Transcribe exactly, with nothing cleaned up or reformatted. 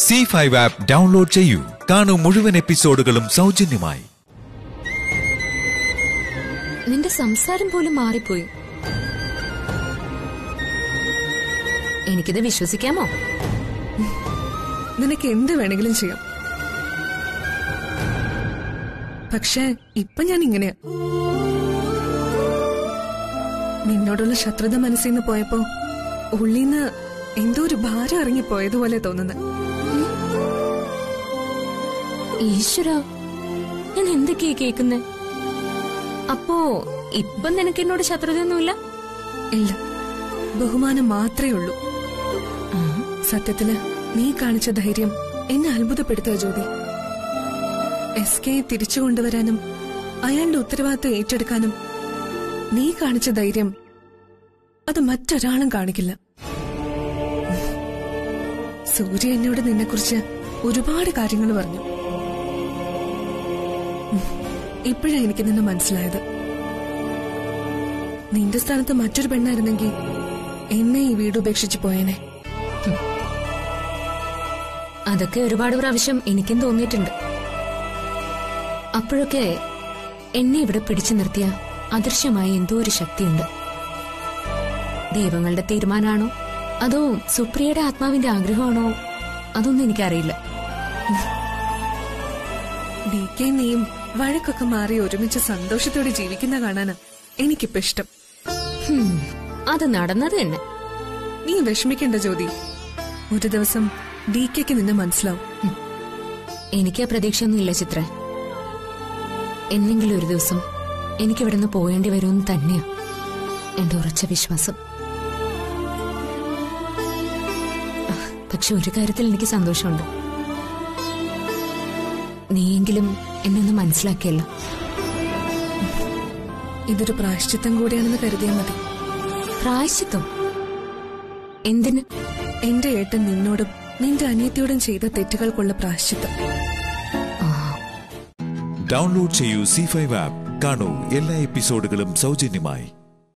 See five app download ചെയ്യൂ. കാണൂ മുഴുവൻ എപ്പിസോഡുകളും സൗജന്യമായി. നിന്റെ സംസാരം പോലും മാറിപ്പോയി. എനിക്കിത് വിശ്വസിക്കാമോ? നിനക്ക് എന്ത് വേണമെങ്കിലും ചെയ്യാം. പക്ഷേ ഇപ്പൊ ഞാൻ ഇങ്ങനെയാ. നിന്നോടുള്ള ശത്രുത മനസ്സിൽ നിന്ന് പോയപ്പോ ഉള്ളിന്ന് എന്തോ ഒരു ഭാരം ഇറങ്ങിപ്പോയതുപോലെ തോന്നുന്നു. ഈശ്വര, ഞാൻ എന്തൊക്കെയാ കേൾക്കുന്നെ? അപ്പോ ഇപ്പൊ നിനക്ക് എന്നോട് ശത്രുതയൊന്നുമില്ല? ഇല്ല, ബഹുമാനം മാത്രമേ ഉള്ളൂ. സത്യത്തില് നീ കാണിച്ച ധൈര്യം എന്നെ അത്ഭുതപ്പെടുത്തുക ജ്യോതി. എസ് കെ തിരിച്ചു കൊണ്ടുവരാനും അയാളുടെ ഉത്തരവാദിത്വം ഏറ്റെടുക്കാനും നീ കാണിച്ച ധൈര്യം അത് മറ്റൊരാളും കാണിക്കില്ല. സൂര്യ എന്നോട് നിന്നെക്കുറിച്ച് ഒരുപാട് കാര്യങ്ങൾ പറഞ്ഞു. ഇപ്പോഴാ എനിക്ക് നിന്നെ മനസ്സിലായത്. നിന്റെ സ്ഥാനത്ത് മറ്റൊരു പെണ്ണായിരുന്നെങ്കിൽ എന്നെ ഈ വീട് ഉപേക്ഷിച്ചു പോയേനെ. അതൊക്കെ ഒരുപാട് പ്രാവശ്യം എനിക്കും തോന്നിയിട്ടുണ്ട്. അപ്പോഴൊക്കെ എന്നെ ഇവിടെ പിടിച്ചു നിർത്തിയ അദൃശ്യമായ എന്തോ ഒരു ശക്തിയുണ്ട്. ദൈവങ്ങളുടെ തീരുമാനമാണോ അതോ സുപ്രിയയുടെ ആത്മാവിന്റെ ആഗ്രഹമാണോ അതൊന്നും എനിക്കറിയില്ല. ഡി കെ നീയും വഴക്കൊക്കെ മാറി ഒരുമിച്ച് സന്തോഷത്തോടെ ജീവിക്കുന്ന കാണാനാ എനിക്കിപ്പോ ഇഷ്ടം. അത് നടന്നത് തന്നെ. നീ വിഷമിക്കണ്ട ജ്യോതി, ഒരു ദിവസം ഡി കെക്ക് നിന്നെ മനസ്സിലാവും. എനിക്ക് ആ പ്രതീക്ഷയൊന്നുമില്ല ചിത്ര. എന്നെങ്കിലും ഒരു ദിവസം എനിക്കിവിടുന്ന് പോയേണ്ടി വരുമെന്ന് തന്നെയാ എന്റെ ഉറച്ച വിശ്വാസം. പക്ഷെ ഒരു കാര്യത്തിൽ എനിക്ക് സന്തോഷമുണ്ട്. നീയെങ്കിലും എന്നെ ഒന്ന് മനസ്സിലാക്കിയല്ലോ. ഇതൊരു പ്രായശ്ചിത്തം കൂടിയാണെന്ന് കരുതിയാൽ മതി. പ്രായശ്ചിത്തം എന്തിന്? എന്റെ ഏട്ടൻ നിന്നോടും നിന്റെ അനിയത്തിയോടും ചെയ്ത തെറ്റുകൾക്കുള്ള പ്രായശ്ചിത്തം. ഡൗൺലോഡ് ചെയ്യൂ സീ ഫൈവ് ആപ്പ്. കാണൂ എല്ലാ എപ്പിസോഡുകളും സൗജന്യമായി.